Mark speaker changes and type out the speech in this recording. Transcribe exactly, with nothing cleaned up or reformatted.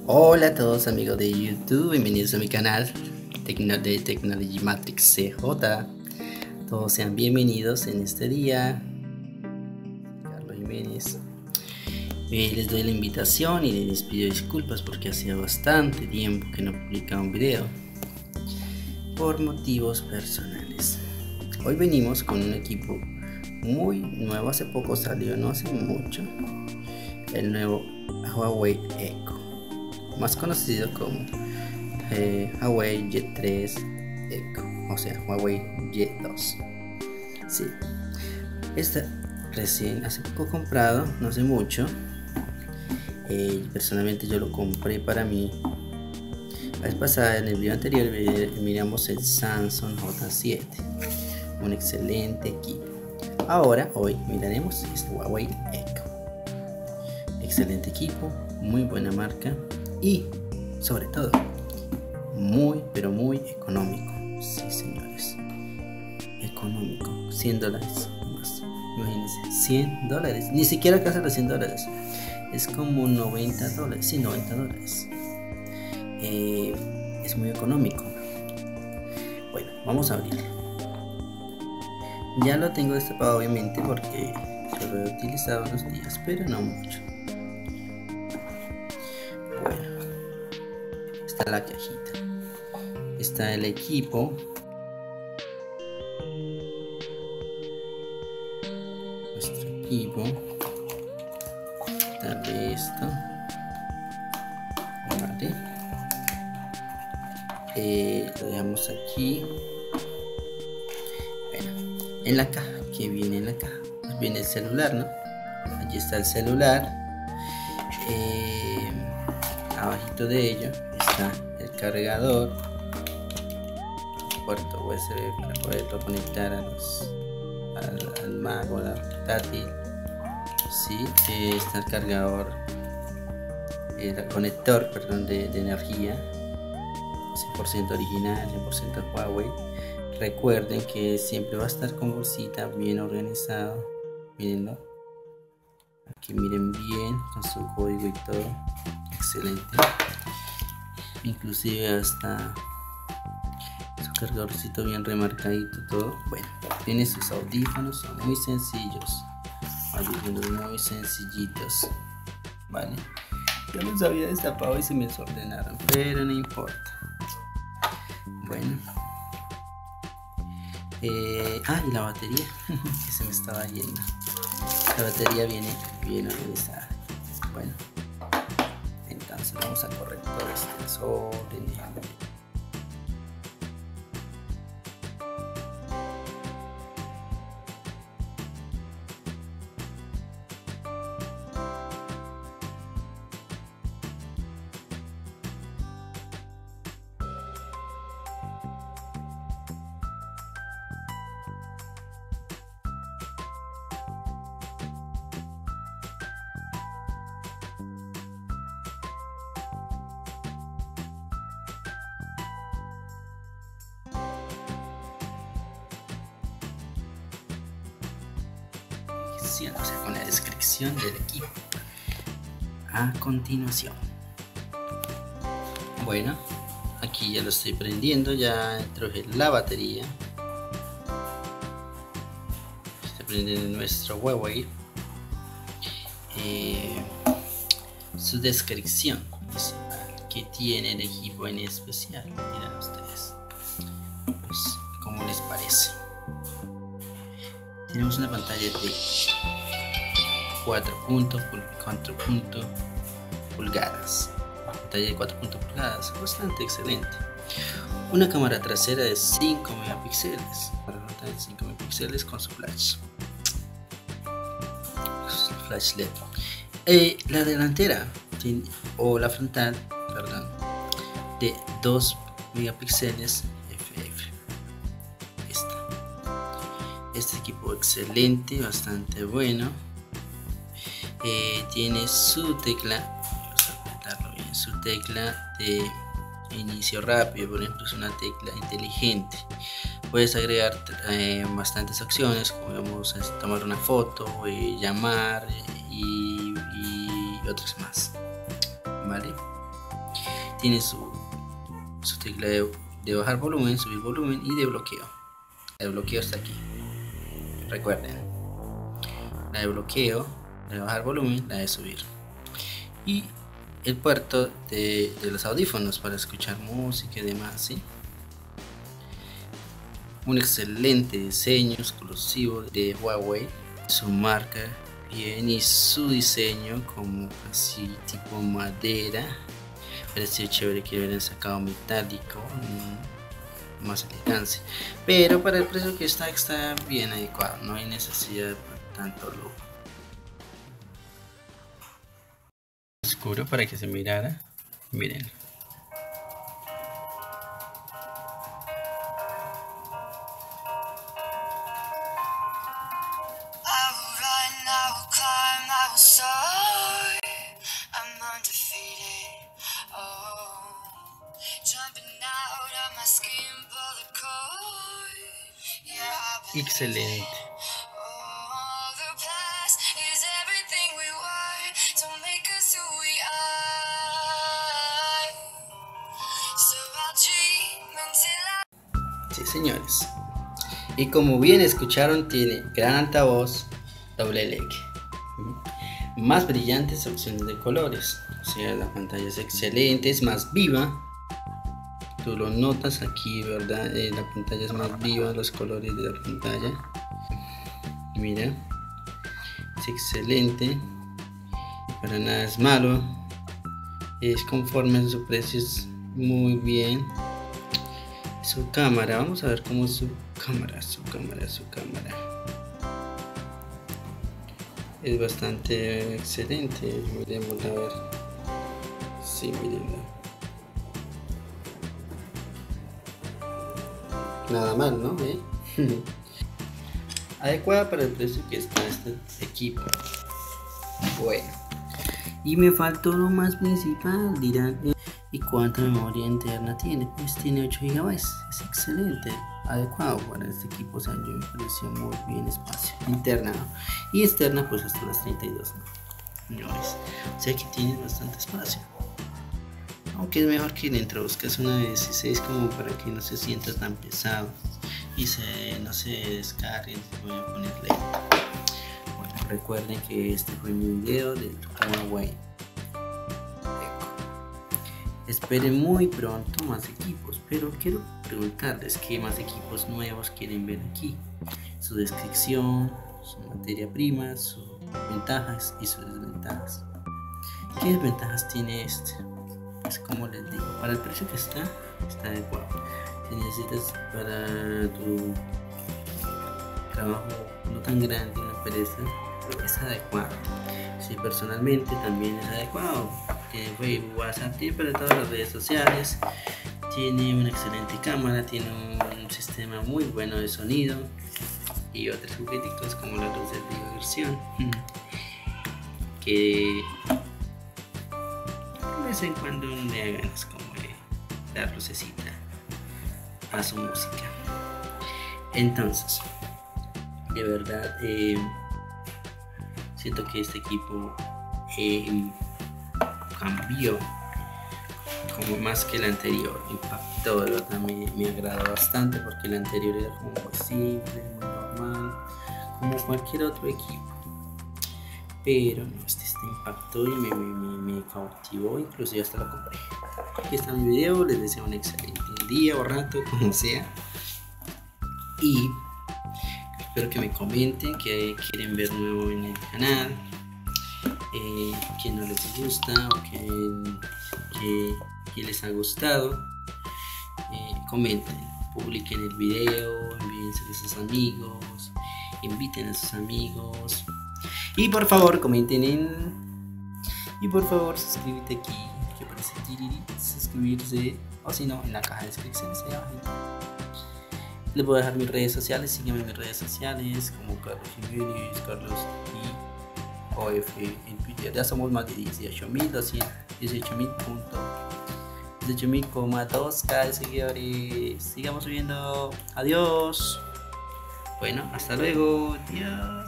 Speaker 1: Hola a todos amigos de YouTube, bienvenidos a mi canal Tecno de Technology Matrix C J. Todos sean bienvenidos en este día. Carlos Jiménez. Eh, les doy la invitación y les pido disculpas porque hacía bastante tiempo que no publicaba un video por motivos personales. Hoy venimos con un equipo muy nuevo, hace poco salió, no hace mucho, el nuevo Huawei Echo, más conocido como eh, Huawei Y tres Echo, o sea, Huawei Y dos. Sí, esta recién, hace poco comprado, no hace mucho. Eh, personalmente yo lo compré para mí. La vez pasada, en el video anterior, miramos el Samsung J siete, un excelente equipo. Ahora, hoy miraremos este Huawei Echo, excelente equipo, muy buena marca y sobre todo muy pero muy económico. Sí, señores, económico, cien dólares más. Imagínense, cien dólares, ni siquiera casi los cien dólares, es como noventa dólares. Sí, noventa dólares. Eh, es muy económico. Bueno, vamos a abrirlo. Ya lo tengo destapado, obviamente, porque lo he utilizado unos días, pero no mucho. Bueno, está la cajita, está el equipo, nuestro equipo, está esto, vale. Eh, lo dejamos aquí. Bueno, en la caja, que viene en la caja, pues viene el celular, ¿no? Allí está el celular. Eh, abajito de ello está el cargador, el puerto U S B para poderlo conectar a los, al, al Mac o la portátil. Sí, eh, está el cargador, el conector, perdón, de, de energía, cien por ciento original, cien por ciento Huawei. Recuerden que siempre va a estar con bolsita, bien organizado. Mírenlo, aquí miren bien, con su código y todo, excelente. Inclusive hasta su cargadorcito bien remarcadito, todo. Bueno, tiene sus audífonos, son muy sencillos, audífonos muy sencillitos, vale. Yo los había destapado y se me desordenaron, pero no importa. Bueno, eh, ah, y la batería que se me estaba yendo. La batería viene bien organizada. Bueno, entonces vamos a correr todo este desorden. O sea, con la descripción del equipo a continuación. Bueno, aquí ya lo estoy prendiendo, ya introduje la batería. Está prendiendo nuestro Huawei. Eh, su descripción que tiene el equipo en especial, miren ustedes, pues, ¿cómo les parece? Tenemos una pantalla de cuatro puntos pulgadas, pantalla de cuatro puntos pulgadas, bastante excelente. Una cámara trasera de cinco megapíxeles, de cinco megapíxeles con su flash, flash L E D. Eh, la delantera o la frontal, perdón, de dos megapíxeles F F. Este equipo excelente, bastante bueno. Eh, tiene su tecla, vamos a apretarlo bien, su tecla de inicio rápido, por ejemplo, es una tecla inteligente. Puedes agregar eh, bastantes opciones, como vamos a tomar una foto, eh, llamar y, y otras más, ¿vale? tiene su, su tecla de, de bajar volumen, subir volumen y de bloqueo. La de bloqueo está aquí, recuerden, la de bloqueo, la de bajar volumen, la de subir, y el puerto de, de los audífonos para escuchar música y demás, ¿sí? Un excelente diseño exclusivo de Huawei, su marca bien y su diseño como así tipo madera. Pareció chévere que hubieran sacado metálico, mmm, más elegancia, pero para el precio que está está bien adecuado, no hay necesidad de tanto lujo. Oscuro para que se mirara, miren. Excelente. Sí, señores. Y como bien escucharon, tiene gran altavoz, doble L E D, más brillantes opciones de colores. O sea, la pantalla es excelente, es más viva. Tú lo notas aquí, ¿verdad? Eh, la pantalla es más viva, los colores de la pantalla. Mira, es excelente, para nada es malo, es conforme a su precio, es muy bien. Su cámara, vamos a ver cómo es su cámara, su cámara, su cámara. Es bastante excelente, miremos a ver. Sí, miren. Nada mal, ¿no? ¿Eh? Adecuada para el precio que está este equipo. Bueno, y me faltó lo más principal, dirán. ¿Y cuánta memoria interna tiene? Pues tiene ocho gigabytes, es excelente, adecuado para este equipo. O sea, yo me pareció muy bien espacio interna, ¿no? Y externa pues hasta las treinta y dos, ¿no? Señores, o sea que tiene bastante espacio, aunque es mejor que le introduzcas una de dieciséis como para que no se sienta tan pesado y se, no se descargue, se voy a poner lento. Bueno, recuerden que este fue mi video de Huawei. Esperen muy pronto más equipos, pero quiero preguntarles qué más equipos nuevos quieren ver aquí, su descripción, su materia prima, sus ventajas y sus desventajas. ¿Qué desventajas tiene este? Pues como les digo, para el precio que está, está adecuado. Si necesitas para tu trabajo no tan grande, una empresa, es adecuado. Si personalmente también es adecuado. Tiene Facebook, WhatsApp, tiene para todas las redes sociales, tiene una excelente cámara, tiene un, un sistema muy bueno de sonido y otros juguetitos como la luz de diversión que de vez en cuando le hagan como eh, dar lucecita a su música. Entonces, de verdad eh, siento que este equipo eh, cambió como más que el anterior, impactó, de verdad me, me agradó bastante, porque el anterior era como muy simple, muy normal, como cualquier otro equipo, pero no, este, este impactó y me, me, me, me cautivó, inclusive hasta lo compré. Aquí está mi video, les deseo un excelente día o rato, como sea, y espero que me comenten qué quieren ver nuevo en el canal. Eh, que no les gusta o que, que, que les ha gustado, eh, comenten, publiquen el video, envíenselo a sus amigos, inviten a sus amigos y por favor comenten en y por favor suscríbete aquí que aparece tiriri, suscribirse, o si no en la caja de descripciones allá abajo. Les voy a dejar mis redes sociales, sígueme en mis redes sociales como Carlos Jiménez, Carlos y O F en Twitter. Ya somos más de dieciocho mil doscientos, dieciocho mil punto dieciocho mil coma dos k seguidores. Sigamos subiendo. Adiós. Bueno, hasta luego. Adiós.